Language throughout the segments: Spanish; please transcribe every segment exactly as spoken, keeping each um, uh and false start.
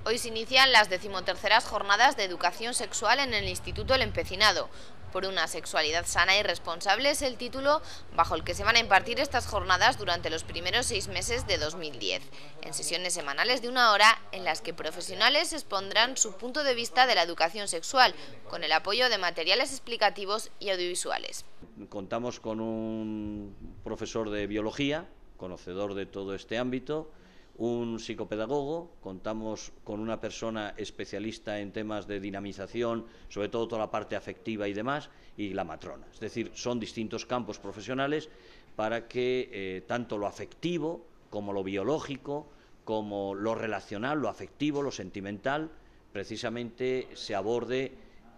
Hoy se inician las decimoterceras jornadas de educación sexual en el Instituto El Empecinado. Por una sexualidad sana y responsable es el título bajo el que se van a impartir estas jornadas durante los primeros seis meses de dos mil diez, en sesiones semanales de una hora en las que profesionales expondrán su punto de vista de la educación sexual, con el apoyo de materiales explicativos y audiovisuales. Contamos con un profesor de biología, conocedor de todo este ámbito, un psicopedagogo, contamos con una persona especialista en temas de dinamización, sobre todo toda la parte afectiva y demás, y la matrona. Es decir, son distintos campos profesionales para que eh, tanto lo afectivo como lo biológico, como lo relacional, lo afectivo, lo sentimental, precisamente se aborde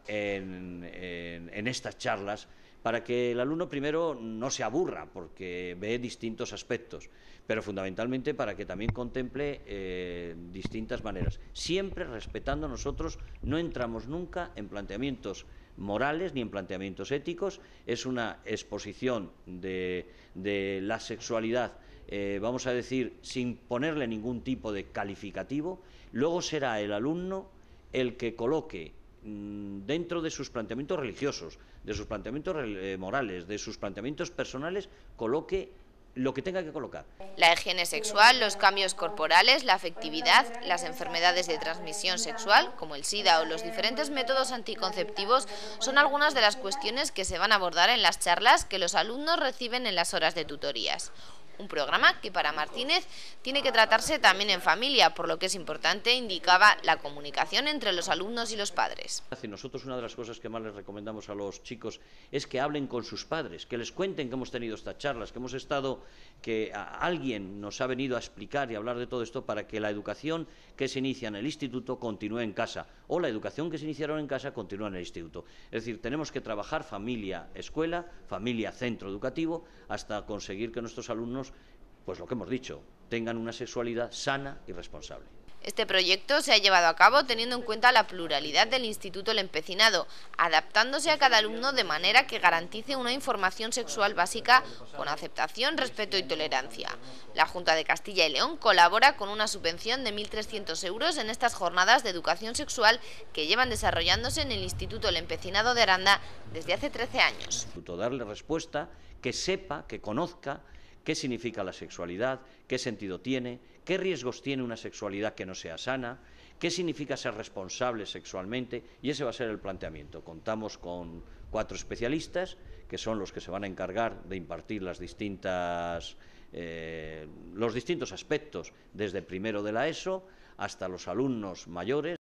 en, en, en estas charlas, para que el alumno primero no se aburra, porque ve distintos aspectos, pero fundamentalmente para que también contemple eh, distintas maneras. Siempre respetando, nosotros no entramos nunca en planteamientos morales ni en planteamientos éticos, es una exposición de, de la sexualidad, eh, vamos a decir, sin ponerle ningún tipo de calificativo. Luego será el alumno el que coloque dentro de sus planteamientos religiosos, de sus planteamientos eh, morales, de sus planteamientos personales, coloque lo que tenga que colocar. La higiene sexual, los cambios corporales, la afectividad, las enfermedades de transmisión sexual, como el SIDA o los diferentes métodos anticonceptivos, son algunas de las cuestiones que se van a abordar en las charlas que los alumnos reciben en las horas de tutorías. Un programa que para Martínez tiene que tratarse también en familia, por lo que es importante, indicaba, la comunicación entre los alumnos y los padres. Nosotros una de las cosas que más les recomendamos a los chicos es que hablen con sus padres, que les cuenten que hemos tenido estas charlas, que hemos estado, que alguien nos ha venido a explicar y hablar de todo esto para que la educación que se inicia en el instituto continúe en casa, o la educación que se iniciaron en casa continúe en el instituto. Es decir, tenemos que trabajar familia-escuela, familia-centro educativo, hasta conseguir que nuestros alumnos, pues lo que hemos dicho, tengan una sexualidad sana y responsable. Este proyecto se ha llevado a cabo teniendo en cuenta la pluralidad del Instituto El Empecinado, adaptándose a cada alumno de manera que garantice una información sexual básica con aceptación, respeto y tolerancia. La Junta de Castilla y León colabora con una subvención de mil trescientos euros en estas jornadas de educación sexual que llevan desarrollándose en el Instituto El Empecinado de Aranda desde hace trece años. Darle respuesta, que sepa, que conozca qué significa la sexualidad, qué sentido tiene, qué riesgos tiene una sexualidad que no sea sana, qué significa ser responsable sexualmente, y ese va a ser el planteamiento. Contamos con cuatro especialistas, que son los que se van a encargar de impartir las distintas, eh, los distintos aspectos, desde primero de la ESO hasta los alumnos mayores.